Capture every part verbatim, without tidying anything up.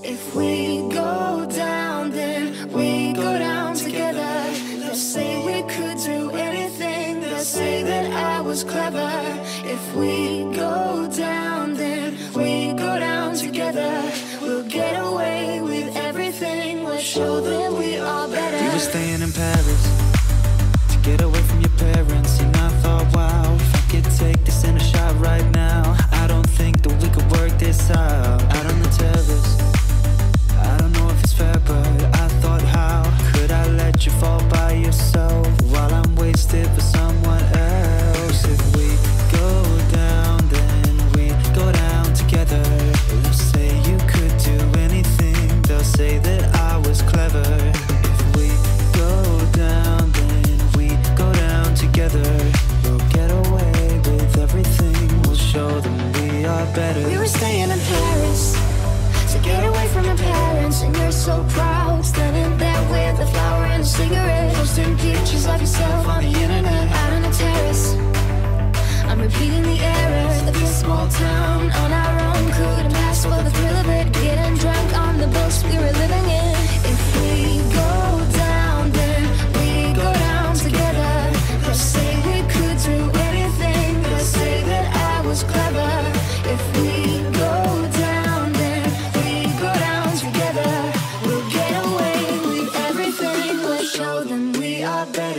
If we go down, then we go down together. They'll say we could do anything. They'll say that I was clever. If we go down, then we go down together. We'll get away with everything. We'll show them we are better. We were staying in Paris to get away from your parents, and I thought, wow, if I could take this in a shot right now, I don't think that we could work this out. Out on the terrace, I don't know if it's fair, but I thought, how could I let you fall by yourself while I'm wasted for someone else? If we go down, then we go down together. They'll say you could do anything. They'll say that I was clever. If we go down, then we go down together. We'll get away with everything. We'll show them we are better. We were staying in Paris to get away from your parents, and you're so proud, standing there with a flower and a cigarette, posting pictures of yourself on the internet. Out on the terrace, I'm repeating the error that this small town on our own couldn't pass for the thrill of it, getting drunk on the boats we were living in. If we go down, then we go down together. They'll say we could do anything. They'll say that I was clever. If we go down, then we go down together. We'll get away with everything. We'll show them we are better.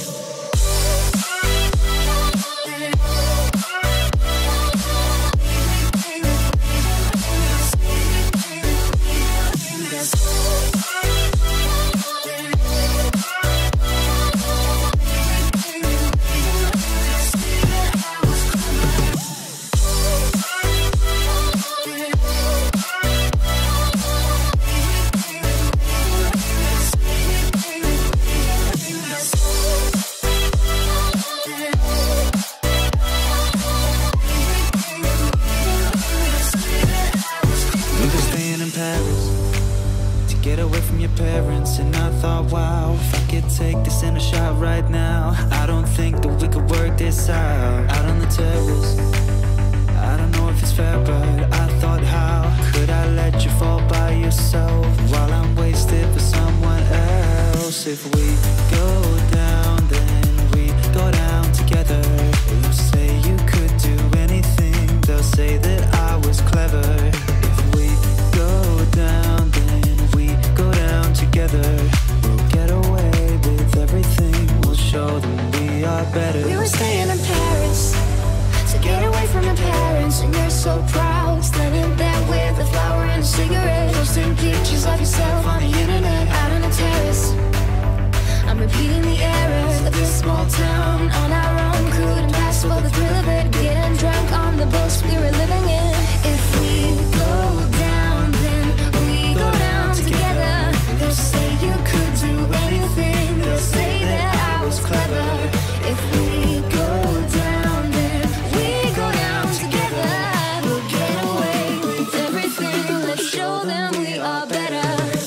Get away from your parents, and I thought, wow, if I could take this in a shot right now, I don't think that we could work this out. Out on the terrace, I don't know if it's fair, but I thought, how could I let you fall by yourself while I'm wasted for someone else? If we go down, then we go down together. They'll say you could do anything. They'll say that I was clever. If we go down, then go down together. We'll get away with everything. We'll show them we are better. We were staying in Paris to get away from your parents, and you're so proud, standing there with a flower and a cigarette, posting pictures of yourself on the internet. Out on the terrace, I'm repeating the error that this small town on our own couldn't pass for the thrill of it, getting drunk on the boats we were living in. If we go down, then we go down together. They'll say you could do anything. They'll say that I was clever. If we go down, then we go down together. We'll get away with everything. Let's show them we are better.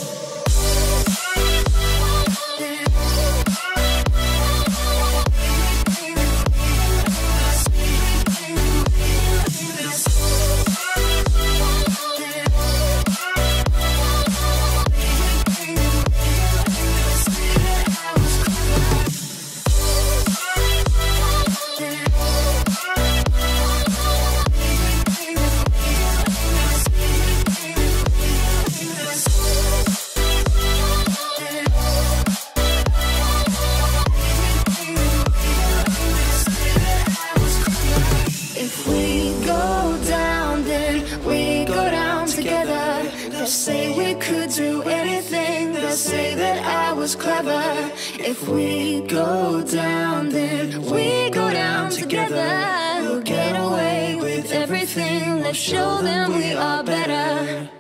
Say we could do anything. They'll say that I was clever. If we go down, then we go down together. We'll get away with everything. Let's show them we are better.